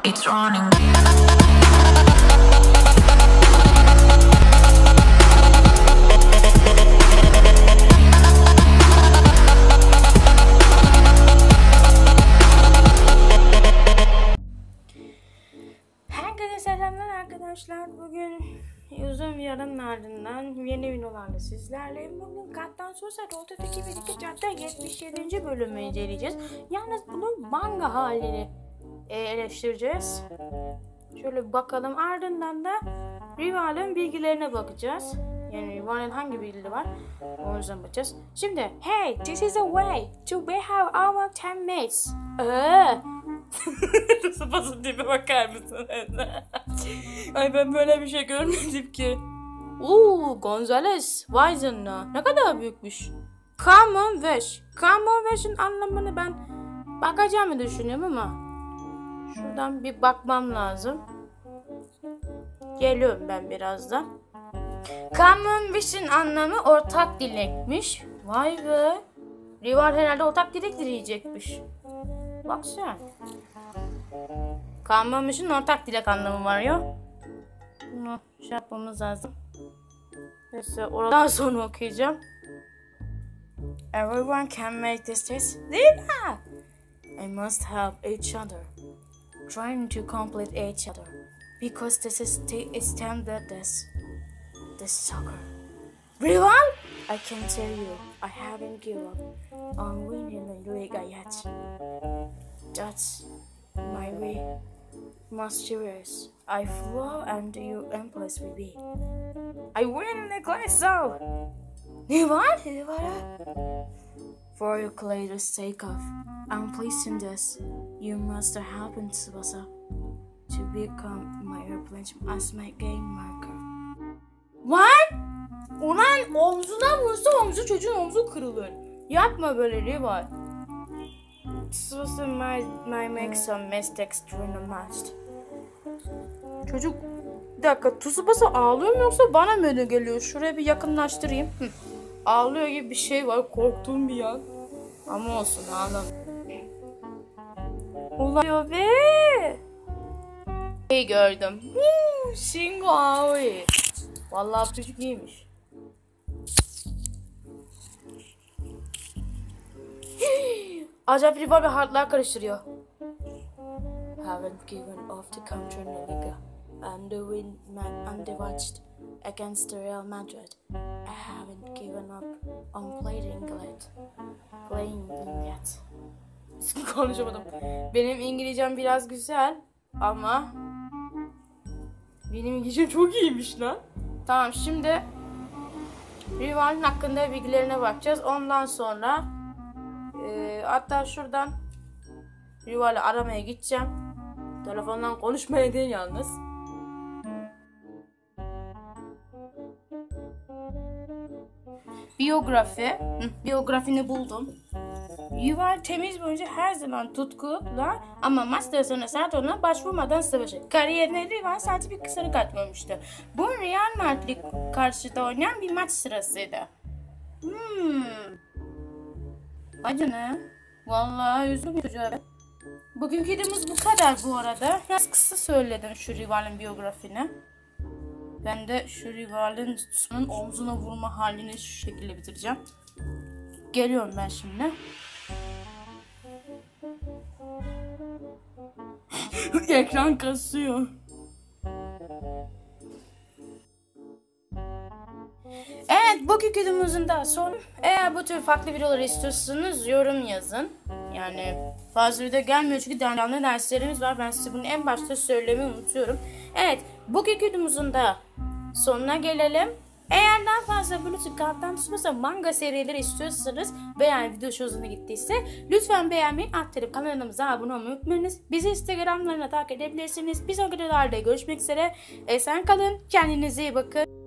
It's running. Herkese selamlar arkadaşlar. Bugün uzun bir aranın ardından yeni videolarla sizlerleyim. Bugün Kaptan Sosa Roto'daki 1-2 Cadde 77. bölümü inceleyeceğiz. Yalnız bunun manga halini eleştireceğiz. Şöyle bir bakalım. Ardından da Rival'in bilgilerine bakacağız. Yani Rival'in hangi bilgileri var? O yüzden bakacağız. Şimdi, hey, this is a way to be have our teammates. Sıpasın tipe bakar mısın? Ay ben böyle bir şey görmedim ki. Gonzales. Vay canına. Ne kadar büyükmüş. Common Wish. Common Wish'in anlamını ben bakacağımı düşünüyorum ama şuradan bir bakmam lazım. Geliyorum ben birazdan. Common Wish'in anlamı ortak dilekmiş. Vay be. Rival herhalde ortak dilek dileyecekmiş. Bak sen. Common Wish'in ortak dilek anlamı var ya. Bunu şey yapmamız lazım. Neyse oradan sonra okuyacağım. Everyone can make this test. Değil mi? I must help each other. Trying to complete each other. Because this is standard this soccer. Rival? I can tell you, I haven't given up on winning the league yet. That's my way. Most serious. I flow and you impress with me. I win in the class so. Rival? For your greater sake of, I'm pleased in this. You must happen Tsubasa to become my replacement as my game marker. What? Ulan omzuna vursa çocuğun omzu kırılır. Yapma böyle Rival. Tsubasa might make some mistakes during the match. Çocuk bir dakika Tsubasa ağlıyor mu yoksa bana mı öyle geliyor? Şuraya bir yakınlaştırayım. Ağlıyor gibi bir şey var. Korktuğum bir an. Ama olsun ağlam. Ulan be. İyi gördüm. Shingo Aoi. Vallahi çocuk iyiymiş. Acayip Rival ve Hard'lar karıştırıyor. Haven't given off the country in the Liga and the win and the watched against the Real Madrid. I haven't given up on playing yet. Konuşamadım. Benim İngilizcem biraz güzel ama benim İngilizcem çok iyiymiş lan. Tamam şimdi Rival'in hakkında bilgilerine bakacağız. Ondan sonra hatta şuradan Rival'i aramaya gideceğim. Telefondan konuşmaya değil yalnız. Biyografini buldum. Rival temiz boyunca her zaman tutkuyla ama maç sonra Saturn'a başvurmadan savaşır. Kariyerine Rival sadece bir sarı kart görmüştü. Bu Real Madrid karşıda oynayan bir maç sırasıydı. Hadi ne? Vallahi üzüldüm çocuğa. Bugünkü videomuz bu kadar bu arada. Biraz kısa söyledim şu Rival'in biyografini. Ben de şu Rival'in omzuna vurma halini şu şekilde bitireceğim. Geliyorum ben şimdi. Ekran kasıyor. Evet, bugünkü videomuzun da son. Eğer bu tür farklı videoları istiyorsanız yorum yazın. Yani fazla video gelmiyor çünkü canlı derslerimiz var. Ben size bunu en başta söylemeyi unutuyorum. Evet, bugünkü videomuzun da sonuna gelelim. Eğer daha fazla böyle Kaptan Tsubasa manga serileri istiyorsanız veya video hoşuna gittiyse lütfen beğenmeyi, aktarıp kanalımıza abone olmayı unutmayınız. Bizi Instagram'larına takip edebilirsiniz. Bir sonraki videolarda görüşmek üzere. Esen kalın, kendinize iyi bakın.